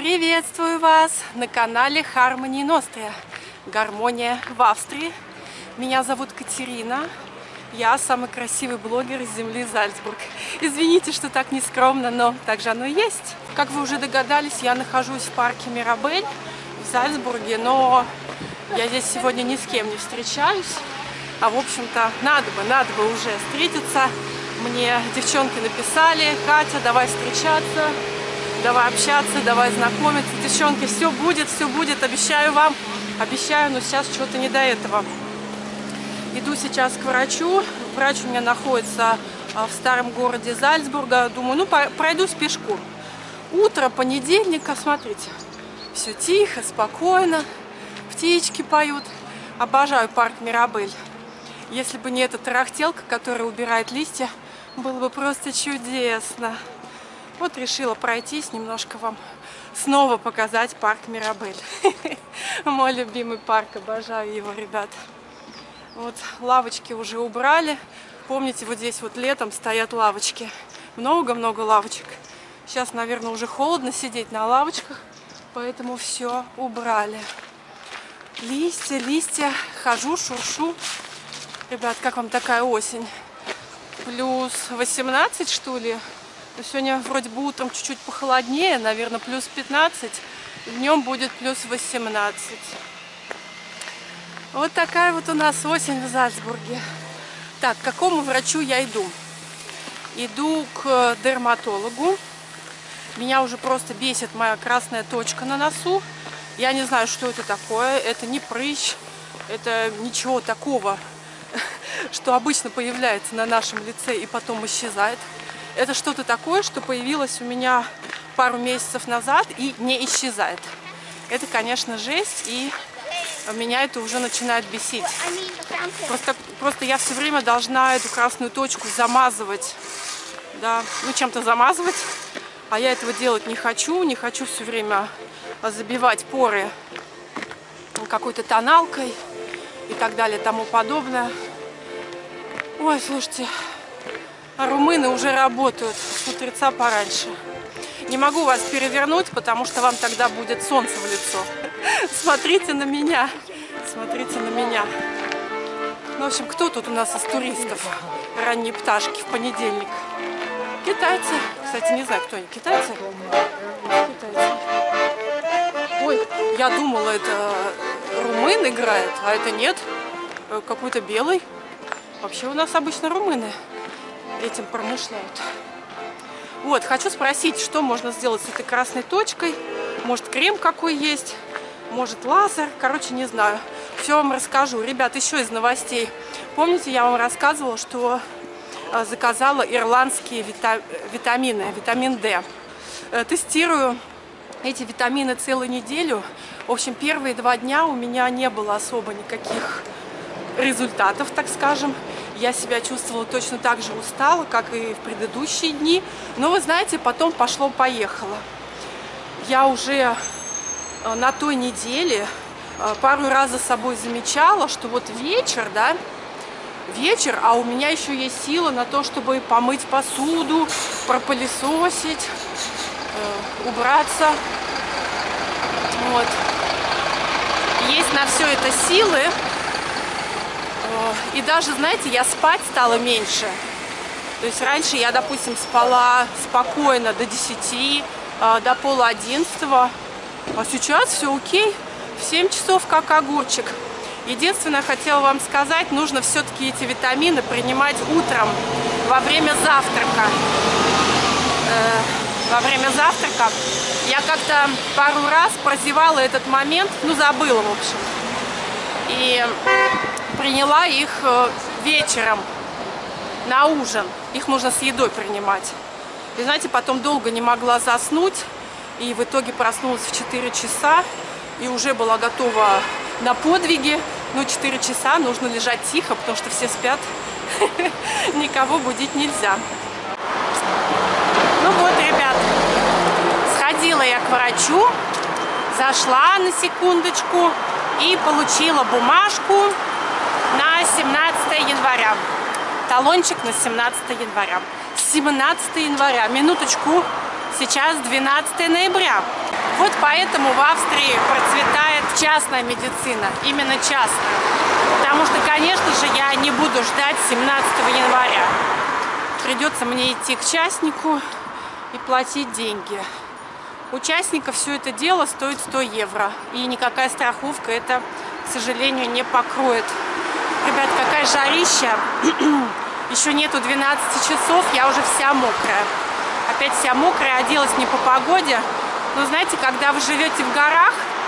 Приветствую вас на канале Harmony in Austria. Гармония в Австрии. Меня зовут Катерина. Я самый красивый блогер из земли Зальцбург. Извините, что так нескромно, но так же оно и есть. Как вы уже догадались, я нахожусь в парке Мирабель в Зальцбурге, но я здесь сегодня ни с кем не встречаюсь. А в общем-то, надо бы уже встретиться. Мне девчонки написали: Катя, давай встречаться, давай общаться, давай знакомиться. Девчонки, все будет, обещаю вам. Обещаю, но сейчас что-то не до этого. Иду сейчас к врачу. Врач у меня находится в старом городе Зальцбурга. Думаю, пройдусь пешком. Утро понедельника, смотрите. Все тихо, спокойно. Птички поют. Обожаю парк Мирабель. Если бы не эта тарахтелка, которая убирает листья, было бы просто чудесно. Вот решила пройтись, немножко вам снова показать парк Мирабель. Мой любимый парк, обожаю его, ребят. Вот лавочки уже убрали. Помните, вот здесь вот летом стоят лавочки. Много-много лавочек. Сейчас, наверное, уже холодно сидеть на лавочках, поэтому все убрали. Листья, хожу, шуршу. Ребят, как вам такая осень? Плюс 18, что ли? Сегодня вроде бы утром чуть-чуть похолоднее, наверное, плюс 15. Днем будет плюс 18. Вот такая вот у нас осень в Зальцбурге. Так, к какому врачу я иду? Иду к дерматологу. Меня уже просто бесит моя красная точка на носу. Я не знаю, что это такое. Это не прыщ, это ничего такого, что обычно появляется на нашем лице и потом исчезает. Это что-то такое, что появилось у меня пару месяцев назад и не исчезает. Это, конечно, жесть, и меня это уже начинает бесить. Просто я все время должна эту красную точку замазывать, да, чем-то замазывать, а я этого делать не хочу все время забивать поры какой-то тоналкой и так далее, тому подобное. Ой, слушайте, румыны уже работают с утреца пораньше. Не могу вас перевернуть, потому что вам тогда будет солнце в лицо. Смотрите на меня. Смотрите на меня. Ну, в общем, кто тут у нас из туристов? Ранние пташки в понедельник. Китайцы. Кстати, не знаю, кто они. Китайцы? Китайцы. Ой, я думала, это румын играет, а это нет. Какой-то белый. Вообще у нас обычно румыны этим промышляют. Вот, хочу спросить, что можно сделать с этой красной точкой. Может, крем какой есть, может, лазер. Короче, не знаю. Все вам расскажу. Ребят, еще из новостей. Помните, я вам рассказывала, что заказала ирландские витамины, витамин D. Тестирую эти витамины целую неделю. В общем, первые 2 дня у меня не было особо никаких результатов, так скажем. Я себя чувствовала точно так же устала, как и в предыдущие дни. Но вы знаете, потом пошло-поехало. Я уже на той неделе пару раз за собой замечала, что вот вечер, да, а у меня еще есть сила на то, чтобы помыть посуду, пропылесосить, убраться. Вот. Есть на все это силы. И даже, знаете, я спать стала меньше. То есть раньше я, допустим, спала спокойно до 10, до 10:30. А сейчас все окей. В 7 часов как огурчик. Единственное, хотела вам сказать, нужно все-таки эти витамины принимать утром, во время завтрака. Во время завтрака я как-то пару раз прозевала этот момент, забыла, в общем. И приняла их вечером на ужин. Их нужно с едой принимать. И знаете, потом долго не могла заснуть. И в итоге проснулась в 4 часа. И уже была готова на подвиги. Но 4 часа нужно лежать тихо, потому что все спят. Никого будить нельзя. Ну вот, ребят. Сходила я к врачу. Зашла на секундочку. И получила бумажку на 17 января. Талончик на 17 января. 17 января. Минуточку. Сейчас 12 ноября. Вот поэтому в Австрии процветает частная медицина, именно частная. Потому что, конечно же, я не буду ждать 17 января. Придется мне идти к частнику и платить деньги. У частника все это дело стоит 100 евро. И никакая страховка это, к сожалению, не покроет. Ребят, какая жарища. Еще нету 12 часов, я уже вся мокрая. Опять вся мокрая, оделась не по погоде. Но знаете, когда вы живете в горах,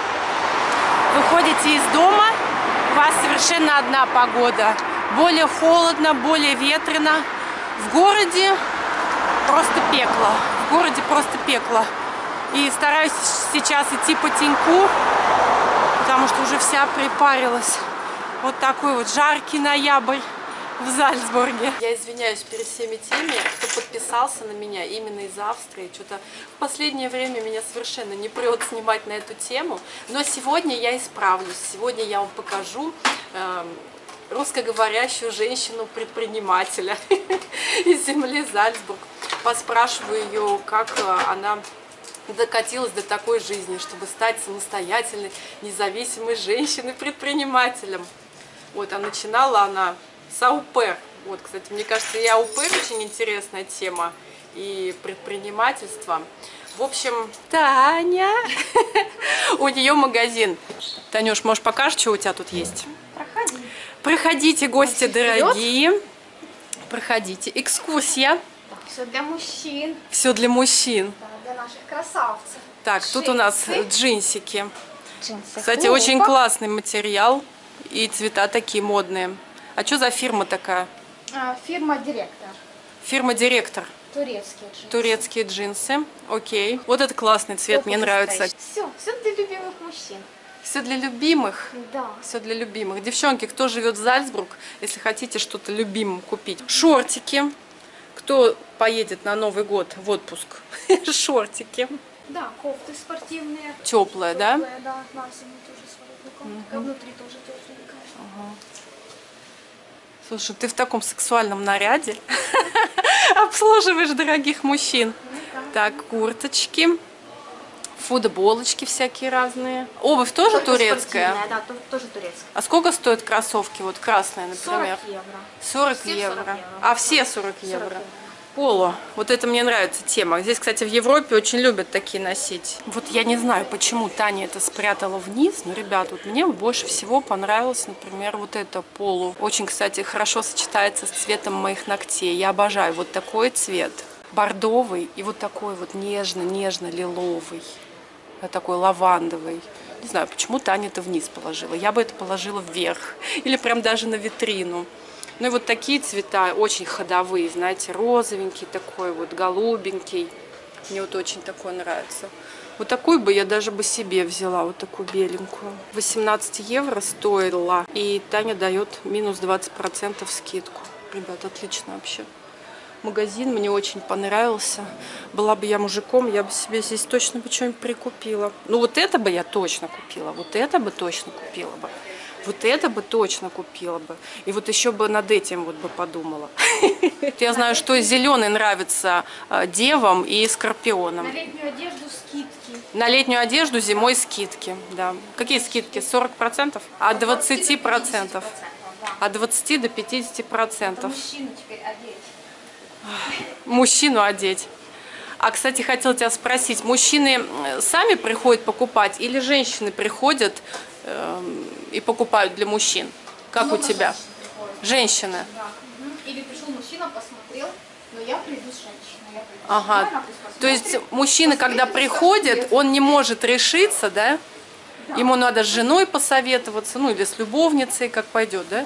выходите из дома, у вас совершенно одна погода. Более холодно, более ветрено. В городе просто пекло. В городе просто пекло. И стараюсь сейчас идти по теньку, потому что уже вся припарилась. Вот такой вот жаркий ноябрь в Зальцбурге. Я извиняюсь перед всеми теми, кто подписался на меня именно из Австрии. Что-то в последнее время меня совершенно не прет снимать на эту тему. Но сегодня я исправлюсь. Сегодня я вам покажу русскоговорящую женщину-предпринимателя из земли Зальцбург. Поспрашиваю ее, как она докатилась до такой жизни, чтобы стать самостоятельной, независимой женщиной-предпринимателем. Вот, а начинала она с АУП. Вот, кстати, мне кажется, и АУП очень интересная тема, и предпринимательство. В общем, Таня, у нее магазин. Танюш, может, покажешь, что у тебя тут есть? Проходи. Проходите, гости дорогие. Проходите. Экскурсия. Все для мужчин. Все для мужчин. Да, для наших красавцев. Так, тут у нас джинсики. Джинсы. Кстати, очень классный материал. И цвета такие модные. А что за фирма такая? Фирма «Директор». Фирма «Директор». Турецкие джинсы. Турецкие джинсы. Окей. Вот это классный цвет, мне нравится. Все для любимых мужчин. Все для любимых. Да. Все для любимых. Девчонки, кто живет в Зальцбург, если хотите что-то любимым купить. Шортики. Кто поедет на Новый год в отпуск? Шортики. Да, кофты спортивные. Теплая, да? Теплые, да, на зиму тоже свободная. А внутри тоже тепленькая. Слушай, ты в таком сексуальном наряде обслуживаешь дорогих мужчин. Так, курточки, футболочки всякие разные. Обувь тоже турецкая? Да, тоже турецкая. А сколько стоят кроссовки? Вот красные, например. 40 евро. 40 Все евро. 40 евро. А все 40 евро. 40 евро. Поло. Вот это мне нравится тема. Здесь, кстати, в Европе очень любят такие носить. Вот я не знаю, почему Таня это спрятала вниз, но, ребят, вот мне больше всего понравилось, например, вот это поло. Очень, кстати, хорошо сочетается с цветом моих ногтей. Я обожаю вот такой цвет. Бордовый и вот такой вот нежно-нежно-лиловый. Такой лавандовый. Не знаю, почему Таня это вниз положила. Я бы это положила вверх. Или прям даже на витрину. Ну и вот такие цвета очень ходовые, знаете, розовенький такой, вот голубенький. Мне вот очень такой нравится. Вот такой бы я даже бы себе взяла, вот такую беленькую. 18 евро стоила, и Таня дает минус 20% скидку. Ребят, отлично вообще. Магазин мне очень понравился. Была бы я мужиком, я бы себе здесь точно бы что-нибудь прикупила. Ну вот это бы я точно купила, вот это бы точно купила бы. Вот это бы точно купила бы. И вот еще бы над этим вот бы подумала. Я знаю, что зеленый нравится девам и скорпионам. На летнюю одежду скидки. На летнюю одежду зимой скидки. Да. Какие скидки? 40%? От 20%. От 20 до 50%. Мужчину теперь одеть. Мужчину одеть. А, кстати, хотела тебя спросить, мужчины сами приходят покупать или женщины приходят и покупают для мужчин? Как Много у тебя? Женщины. Женщины. Да. Или пришел мужчина, посмотрел, но я приду с женщиной. Ага. То есть мужчина, когда приходит, он не может решиться, да? Да. Ему надо с женой посоветоваться, ну или с любовницей, как пойдет, да?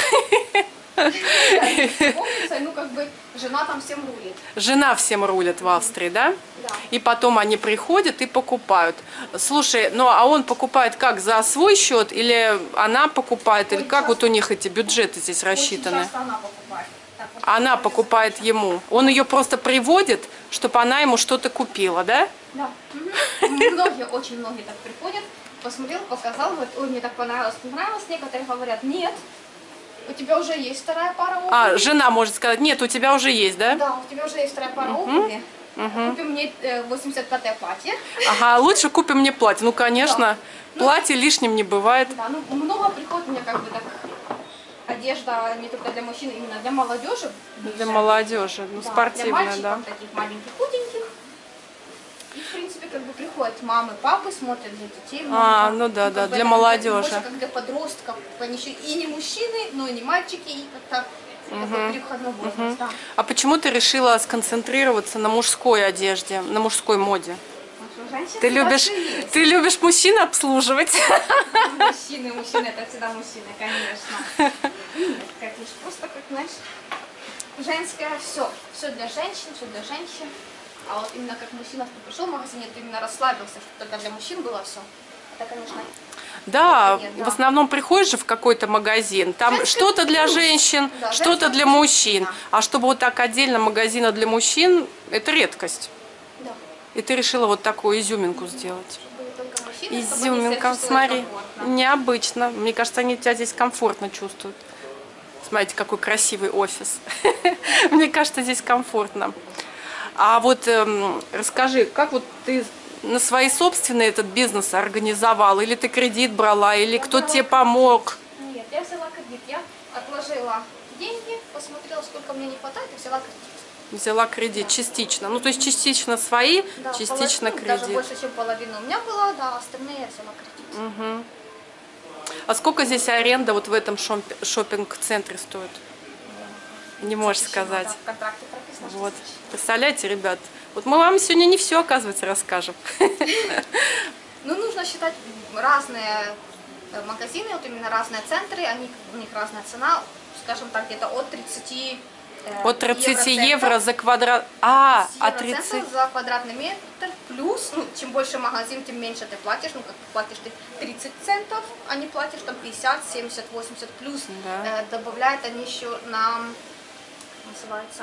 Ну, как бы, жена там всем рулит. Жена всем рулит в Австрии, да? Да. И потом они приходят и покупают. Слушай, ну а он покупает как, за свой счет или она покупает, или как вот у них эти бюджеты здесь рассчитаны? Очень часто она покупает. Так, вот, Она покупает ему. Он ее просто приводит, чтобы она ему что-то купила, да? Да. Многие, очень многие так приходят, посмотрел, показал, говорит, ой, мне так понравилось, понравилось. Некоторые говорят, нет, у тебя уже есть вторая пара обуви. А, жена может сказать, нет, у тебя уже есть, да? Да, у тебя уже есть вторая пара обуви. Купим мне 85-е платье. Ага, лучше купим мне платье. Ну, конечно, Да. платье лишним не бывает. Да, ну много приходит у меня как бы так одежда не только для мужчин, именно для молодежи. Для молодежи, ну, Да, для спортивная, мальчиков, да. таких маленьких, худеньких. И, в принципе, как бы приходят мамы, папы, смотрят для детей. А, много. ну да, как да, бы для это молодежи. Больше как для подростков. Они еще и не мужчины, но и не мальчики, и как-то такой переходной возраст. Да. А почему ты решила сконцентрироваться на мужской одежде, на мужской моде? Ты любишь мужчин обслуживать? Мужчины, это всегда мужчины, конечно. Нет, как лишь просто, как, знаешь, женское все для женщин, все для женщин. А вот именно как мужчина, ты пришел в магазин, ты именно расслабился, что только для мужчин было все. Это, конечно, Да, нет, да. в основном приходишь же в какой-то магазин, там Женский что-то для плюс. женщин, Да, что-то женский для плюс. мужчин. Да. А чтобы вот так отдельно магазина для мужчин, это редкость. да. И ты решила вот такую изюминку сделать. Чтобы только мужчины, чтобы они себя Изюминка, чувствовали смотри, комфортно. необычно. Мне кажется, они тебя здесь комфортно чувствуют. Смотрите, какой красивый офис. Мне кажется, здесь комфортно. А вот расскажи, как вот ты на свои собственные этот бизнес организовал? Или ты кредит брала, или кто-то тебе помог? Нет, я взяла кредит, я отложила деньги, посмотрела, сколько мне не хватает, и взяла кредит. Взяла кредит частично. Ну, то есть частично свои, Да, частично половину, даже кредит. больше, чем половина у меня была, да, остальные я взяла кредит. А сколько здесь аренда вот в этом шопинг-центре стоит? Не можешь сказать. Да, в контракте прописано, что Вот. тысяча. Представляете, ребят, вот мы вам сегодня не все, оказывается, расскажем. Ну, нужно считать разные магазины, вот именно разные центры, у них разная цена, скажем так, где-то от 30 От 30 евро за квадрат. А, от 30. евроцентов за квадратный метр, плюс, ну, чем больше магазин, тем меньше ты платишь, ну, как платишь ты 30 центов, а не платишь там 50, 70, 80, плюс Да. добавляют они еще на, называется,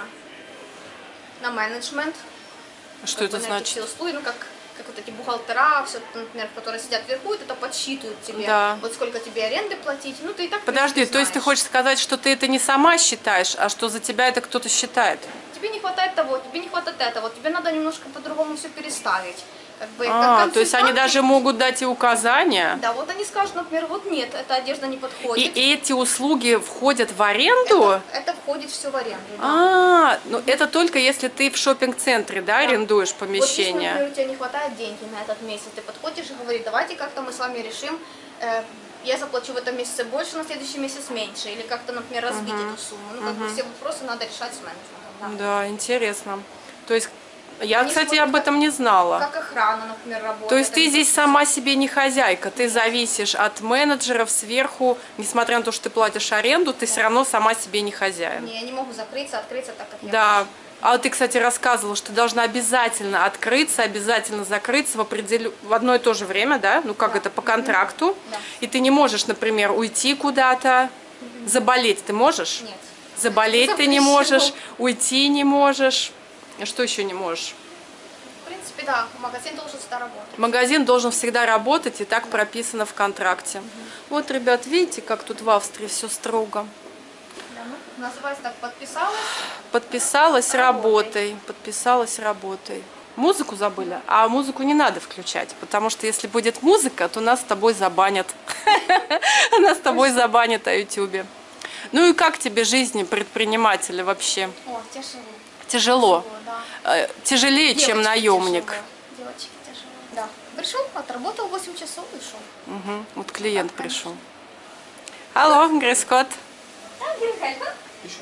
на менеджмент. Что Как это бы на эти значит? все услуги, ну, как вот эти бухгалтера, все, например, которые сидят вверху, это подсчитывают тебе, Да. вот сколько тебе аренды платить, ну, ты и так, в Подожди, принципе, то есть ты знаешь. хочешь сказать, что ты это не сама считаешь, а что за тебя это кто-то считает? Тебе не хватает того, тебе не хватает этого, тебе надо немножко по-другому все переставить. Как бы, А, как то есть они консультанты- даже могут дать и указания? Да, вот они скажут, например, вот нет, эта одежда не И подходит. эти услуги входят в аренду? Это входит все в аренду. Да. А, ну это только если ты в шопинг-центре, да, арендуешь Вот если, помещение? например, у тебя не хватает денег на этот месяц, ты подходишь и говоришь, давайте как-то мы с вами решим, я заплачу в этом месяце больше, на следующий месяц меньше, или как-то, например, разбить эту сумму. Ну, как бы все вопросы надо решать с менеджментом. Да. Да, интересно. То есть я, Они кстати, смотрят, об этом не знала. Как охрана, например, работает. То есть ты Они здесь сама себе не хозяйка, ты зависишь от менеджеров сверху, несмотря на то, что ты платишь аренду, ты все равно сама себе не хозяин. Не, я не могу закрыться, открыться так, как я Да. хочу. А вот ты, кстати, рассказывала, что ты должна обязательно открыться, обязательно закрыться в одно и то же время, да? Ну как Да. это, по контракту. Да. И ты не можешь, например, уйти куда-то, заболеть ты можешь? Нет. Заболеть ты не Запрещено. можешь, уйти не можешь. А что еще не можешь? В принципе, да, магазин должен всегда работать. Магазин должен всегда работать, и так прописано в контракте. Вот, ребят, видите, как тут в Австрии все строго. Да, ну, называется так, подписалась. Подписалась Работай. работой, подписалась работой. Музыку забыли, а музыку не надо включать, потому что если будет музыка, то нас с тобой забанят. Нас с тобой забанят на ютубе. Ну и как тебе жизнь предпринимателя вообще? О, тяжело. Тяжело. Да. Тяжелее, чем Девочки наемник. тяжело. Девочки тяжело. Да. Пришел, отработал 8 часов и ушел. Угу. Вот клиент пришел. Алло, Грейскот. Да, Григорий, да?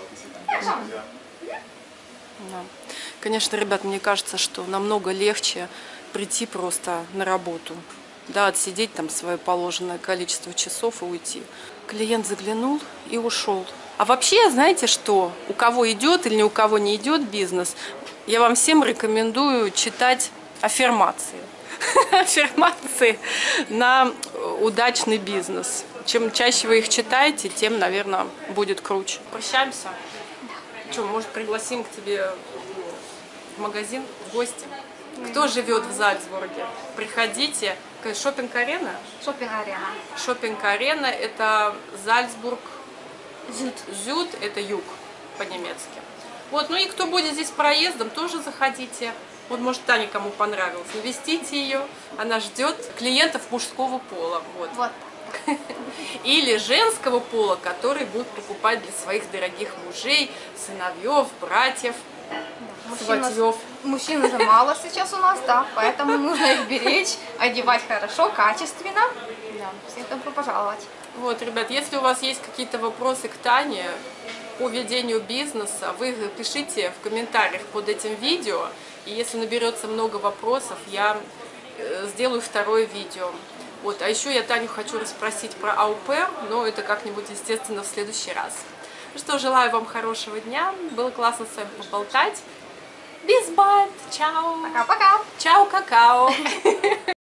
Да. Конечно, ребят, мне кажется, что намного легче прийти просто на работу. Да, отсидеть там свое положенное количество часов и уйти. Клиент заглянул и ушел. А вообще, знаете что? У кого идет или ни у кого не идет бизнес, я вам всем рекомендую читать аффирмации. Аффирмации на удачный бизнес. Чем чаще вы их читаете, тем, наверное, будет круче. Прощаемся. Что, может, пригласим к тебе в магазин, в гости? Кто живет в Зальцбурге? Приходите. Шопинг-арена? Шопинг-арена. Шопинг-арена – это Зальцбург. Зюд. Зюд – это юг по-немецки. Вот, ну и кто будет здесь проездом, тоже заходите. Вот, может, Таня кому понравилось. Навестите ее. Она ждет клиентов мужского пола. Вот. Вот. Или женского пола, которые будут покупать для своих дорогих мужей, сыновьев, братьев, сватьев. Мужчин уже мало сейчас у нас, да, поэтому нужно их беречь, одевать хорошо, качественно. Да, всех добро пожаловать. Вот, ребят, если у вас есть какие-то вопросы к Тане по ведению бизнеса, вы пишите в комментариях под этим видео. И если наберется много вопросов, я сделаю второе видео. Вот. А еще я Таню хочу расспросить про АУП, но это как-нибудь, естественно, в следующий раз. Ну что, желаю вам хорошего дня. Было классно с вами поболтать. Bis bald. Чао. Пока-пока. Чао, какао.